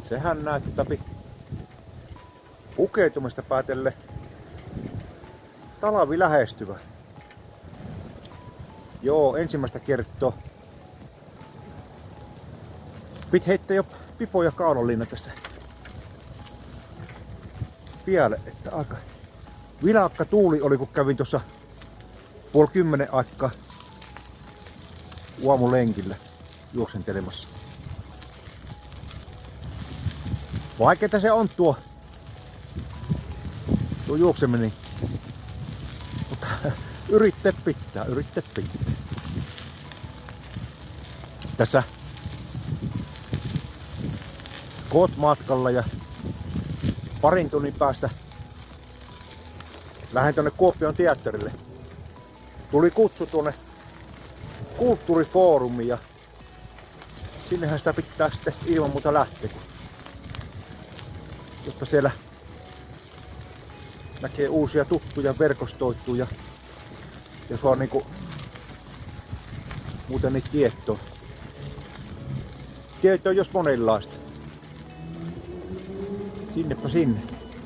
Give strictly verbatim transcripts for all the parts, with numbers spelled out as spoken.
sehän näyttää pukeutumista päätelle talvi lähestyvä. Joo, ensimmäistä kertoo. Pit heittää jo Pipo ja Kaunoliina tässä pialle, että aika vilakka tuuli oli, kun kävin tuossa puoli kymmenen aikaa aamulenkillä juoksentelemassa. Vaikeeta se on tuo, tuo juokseminen, mutta yrittää pitää, yrittää pitää. Tässä koot matkalla ja parin tunnin päästä lähden tonne Kuopion teatterille. Tuli kutsu tuonne kulttuurifoorumiin ja sinnehän sitä pitää sitten ilman muuta lähteä, jotta siellä näkee uusia tuttuja, verkostoituu ja, ja saa niinku muuten niitä tietoa. Tietoa jos monenlaista. Sinnepä sinne.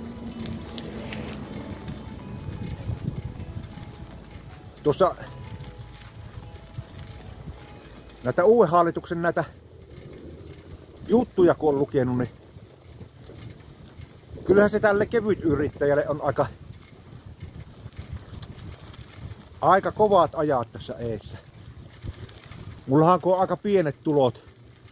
Tuossa näitä uuden hallituksen näitä juttuja kun on lukenut, niin kyllähän se tälle kevyt yrittäjälle on aika aika kovat ajat tässä eessä. Mullahan on aika pienet tulot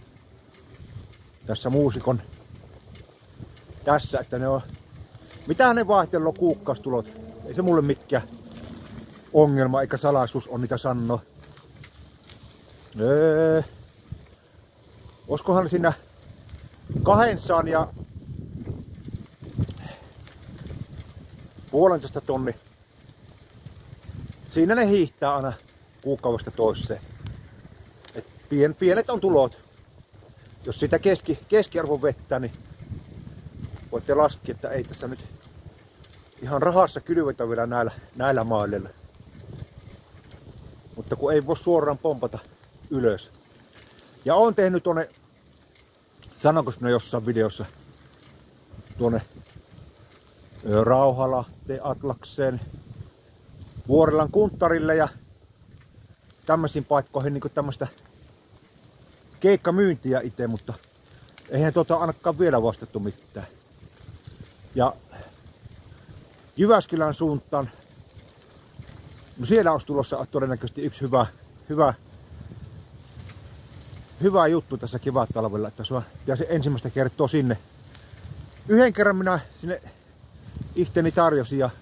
tässä muusikon tässä, että ne on, mitä ne vaihtelee kuukausitulot, ei se mulle mitkään ongelma eikä salaisuus on niitä sanoa. Öö, oskohan siinä kahdeksan ja puolentoista tonni. Siinä ne hiihtää aina kuukaudesta toiseen. Et pien, pienet on tulot. Jos sitä keski, keskiarvon vettä, niin voitte laskea, että ei tässä nyt ihan rahassa kylvetä vielä näillä, näillä mailla. Mutta kun ei voi suoraan pompata ylös. Ja on tehnyt tuonne, sanonko minä jossain videossa, tuonne Rauhalahteen, Atlakseen, Vuorilan Kunttarille ja tämmöisiin paikkoihin niin tämmöistä keikkamyyntiä itse, mutta eihän tuota ainakaan vielä vastattu mitään. Ja Jyväskylän suuntaan, no siellä olisi tulossa todennäköisesti yksi hyvä, hyvä, hyvä juttu tässä kevättalvella, että sua pitäisi ensimmäistä kertoa sinne. Yhden kerran minä sinne ihteni tarjosin ja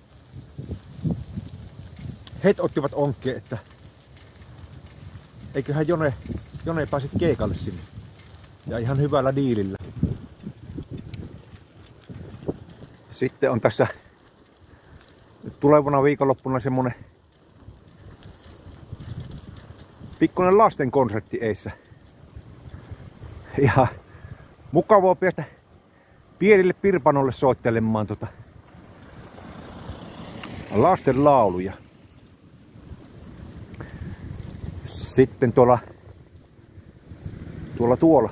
he ottivat onkkeen, että eiköhän Jone, Jone pääse keikalle sinne. Ja ihan hyvällä diilillä. Sitten on tässä nyt tulevana viikonloppuna semmonen pikkuinen lasten konsertti eissä. Ja mukavaa päästä pienille pirpanolle soittelemaan tota lasten lauluja. Sitten tuolla tuolla tuolla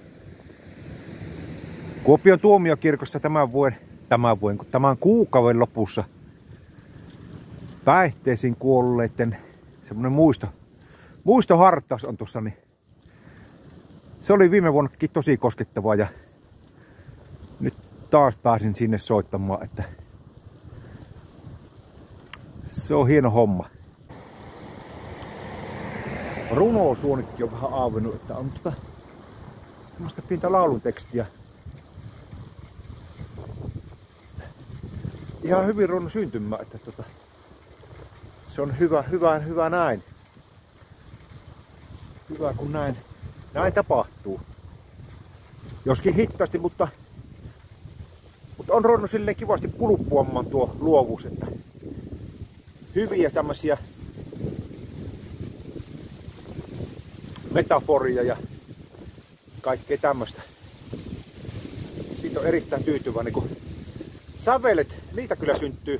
Kuopion tuomiokirkossa tämän vuoden, tämän vuoden, kun tämän kuukauden lopussa päihteisiin kuolleiden semmonen muisto, muistohartaus on tuossa, niin se oli viime vuonnakin tosi koskettavaa ja nyt taas pääsin sinne soittamaan, että se on hieno homma. Runosuonikki on vähän aavennut, että on tota semmoista pientä laulun tekstiä. Ihan hyvin runo syntymä, että tota, se on hyvä, hyvä, hyvä näin. Hyvä kun näin, näin tapahtuu. Joskin hitaasti, mutta, mutta on ruvennut silleen kivasti puluppuamaan tuo luovuus, että hyviä tämmöisiä metaforia ja kaikkea tämmöistä. Siitä on erittäin tyytyväinen, kun sävelet, niitä kyllä syntyy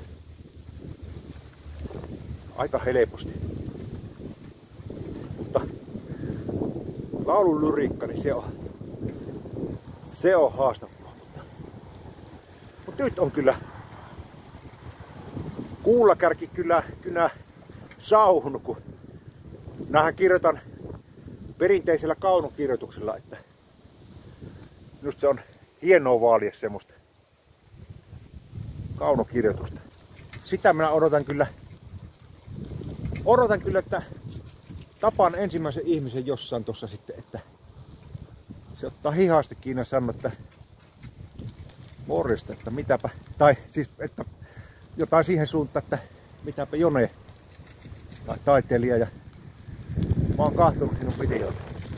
aika helposti. Mutta laulun lyriikka, niin se on, Se on haastavaa. Mutta nyt on kyllä kuullakärki kyllä, kyllä sauhunut, kun näähän kirjoitan perinteisellä kaunokirjoituksella, että minusta se on hienoa vaalia semmoista kaunokirjoitusta. Sitä minä odotan kyllä, odotan kyllä, että tapaan ensimmäisen ihmisen jossain tossa sitten, että se ottaa hihasta kiinni ja sanoo, että morjesta, että mitäpä, tai siis, että jotain siihen suuntaan, että mitäpä Jone, tai taiteilija, ja mä oon katsonut sinun videoita.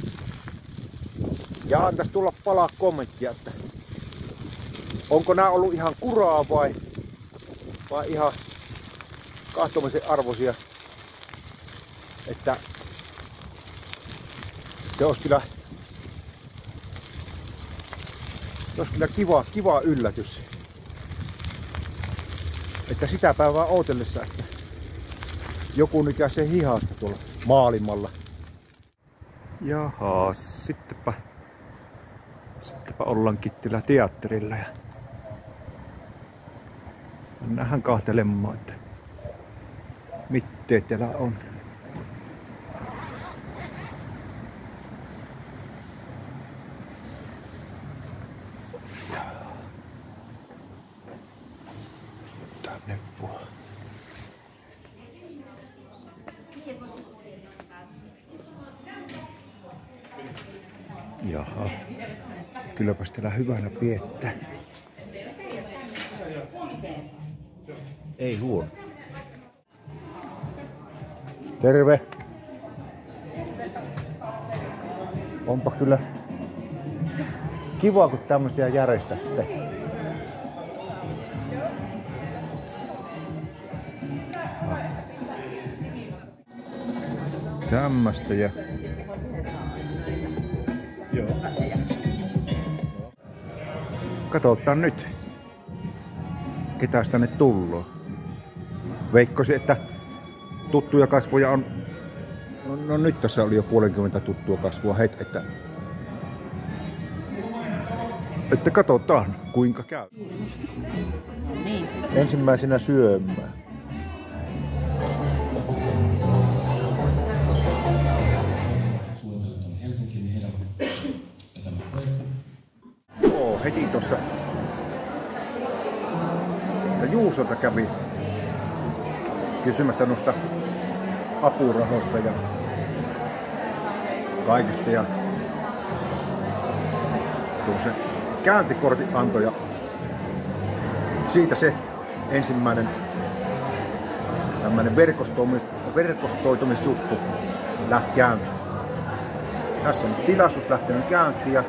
Ja antais tulla palaa kommenttia, että onko nämä ollut ihan kuraa vai, vai ihan kahtomisen arvoisia, että se olisi kyllä, se olisi kyllä kiva, kiva yllätys. Että sitä päivää ootellessa, että joku nykäisee hihasta tuolla maailmalla. Jaha, sittenpä, sittenpä ollaan Kittilä teatterilla ja mennään kahtelemaan, että mitteet täällä on. Tänne vaan. Jaha, kylläpäs täällä hyvänä piettää. Ei huono. Terve. Onpa kyllä kiva, kun tämmöisiä järjestätte. Tämmöstä ja... Joo. Katsotaan nyt, ketäs tänne tulloo. Veikkoisin, että tuttuja kasvoja on... No, no nyt tässä oli jo puolenkymmentä tuttua kasvua heti, että... Että katsotaan, kuinka käy. Niin. Ensimmäisenä syömään. Suunnitellut on Helsinkiin, niin heidän vetämä projekti. Joo, heti tossa. Että Juusolta kävi kysymässä noista apurahoista ja kaikista ja tuollaisen käyntikortin antoi ja siitä se ensimmäinen tämmöinen verkostoitumisjuttu lähti käyntiin. Tässä on tilaisuus lähtenyt käyntiin ja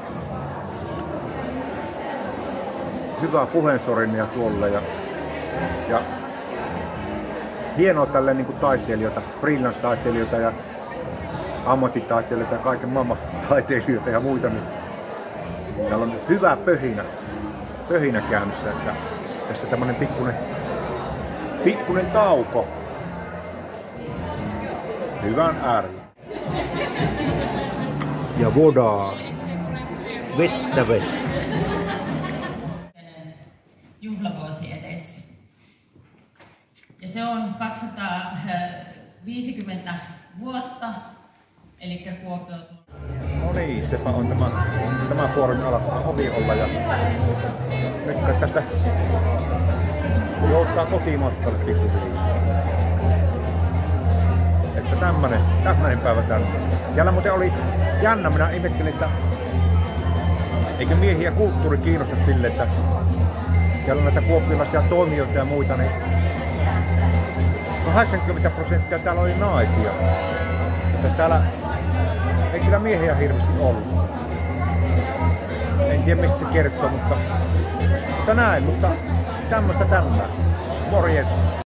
hyvää puheensorinnia tuolle ja, ja hienoa tälleen niin kuin taiteilijoita, freelance-taiteilijoita ja ammattitaiteilijoita ja kaiken maailman taiteilijoita ja muita. Niin täällä on hyvä pöhinä, pöhinä käynnissä, että tässä tämmönen pikkunen, pikkunen tauko hyvän äärellä. Ja vodaa, vettä vettä. Juhlavuosi edessä. Ja se on kaksisataaviisikymmentä vuotta, eli Kuopio. No niin, sepä on tämä, tämä puolen alkaa ovi olla ja nyt tästä joutaa kotimatkalle pikkuhiljaa. Että tämmönen, tämmönen päivä tänne. Täällä muuten oli jännä, minä ihmettelin, että eikö miehiä kulttuuri kiinnosta sille, että täällä on näitä kuopiolaisia toimijoita ja muita, niin kahdeksankymmentä prosenttia täällä oli naisia. Että täällä ei kyllä miehiä hirveästi ollut. En tiedä mistä se kertoo, mutta, mutta näin, mutta tämmöstä tämmöistä. Morjes!